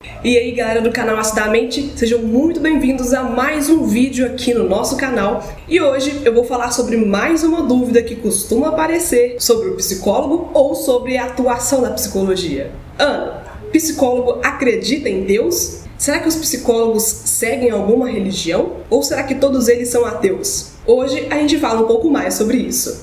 E aí galera do canal Acidamente, sejam muito bem-vindos a mais um vídeo aqui no nosso canal. E hoje eu vou falar sobre mais uma dúvida que costuma aparecer sobre o psicólogo ou sobre a atuação da psicologia. Ana, psicólogo acredita em Deus? Será que os psicólogos seguem alguma religião? Ou será que todos eles são ateus? Hoje a gente fala um pouco mais sobre isso.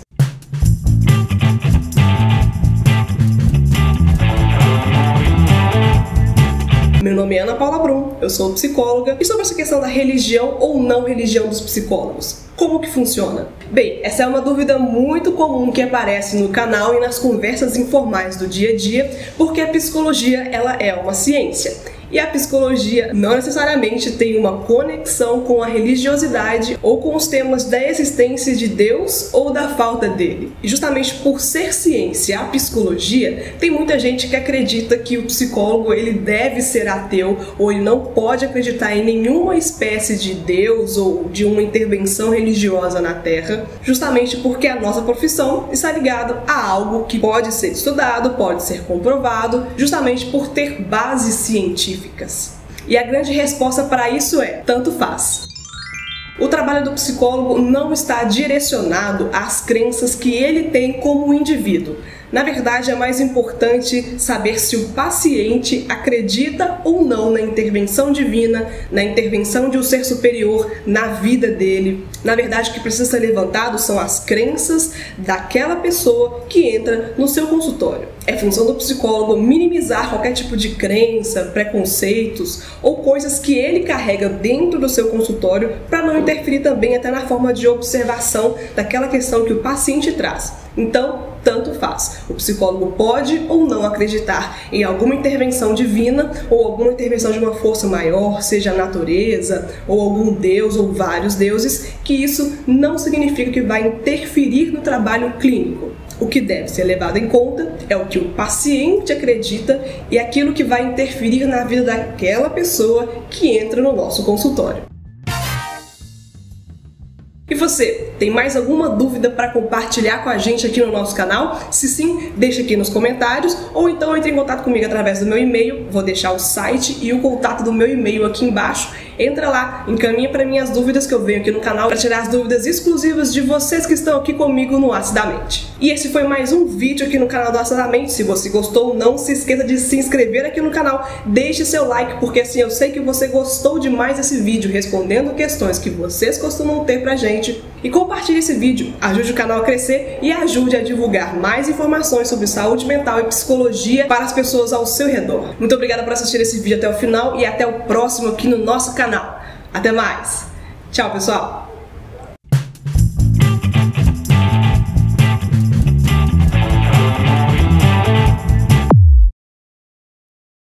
Meu nome é Ana Paula Brum, eu sou psicóloga, e sobre essa questão da religião ou não religião dos psicólogos, como que funciona? Bem, essa é uma dúvida muito comum que aparece no canal e nas conversas informais do dia a dia, porque a psicologia ela é uma ciência. E a psicologia não necessariamente tem uma conexão com a religiosidade ou com os temas da existência de Deus ou da falta dele. E justamente por ser ciência, a psicologia, tem muita gente que acredita que o psicólogo ele deve ser ateu ou ele não pode acreditar em nenhuma espécie de Deus ou de uma intervenção religiosa na Terra, justamente porque a nossa profissão está ligada a algo que pode ser estudado, pode ser comprovado, justamente por ter bases científicas. E a grande resposta para isso é: tanto faz. O trabalho do psicólogo não está direcionado às crenças que ele tem como indivíduo. Na verdade, é mais importante saber se o paciente acredita ou não na intervenção divina, na intervenção de um ser superior na vida dele. Na verdade, o que precisa ser levantado são as crenças daquela pessoa que entra no seu consultório. É função do psicólogo minimizar qualquer tipo de crença, preconceitos ou coisas que ele carrega dentro do seu consultório para não interferir também até na forma de observação daquela questão que o paciente traz. Então, tanto faz. O psicólogo pode ou não acreditar em alguma intervenção divina ou alguma intervenção de uma força maior, seja a natureza ou algum deus ou vários deuses, que isso não significa que vai interferir no trabalho clínico. O que deve ser levado em conta é o que o paciente acredita e aquilo que vai interferir na vida daquela pessoa que entra no nosso consultório. E você, tem mais alguma dúvida para compartilhar com a gente aqui no nosso canal? Se sim, deixa aqui nos comentários ou então entre em contato comigo através do meu e-mail. Vou deixar o site e o contato do meu e-mail aqui embaixo. Entra lá, encaminha para mim as dúvidas que eu venho aqui no canal para tirar as dúvidas exclusivas de vocês que estão aqui comigo no Acidamente. E esse foi mais um vídeo aqui no canal do Acidamente. Se você gostou, não se esqueça de se inscrever aqui no canal, deixe seu like, porque assim eu sei que você gostou demais desse vídeo, respondendo questões que vocês costumam ter pra gente. E compartilhe esse vídeo, ajude o canal a crescer e ajude a divulgar mais informações sobre saúde mental e psicologia para as pessoas ao seu redor. Muito obrigada por assistir esse vídeo até o final e até o próximo aqui no nosso canal. Até mais! Tchau, pessoal!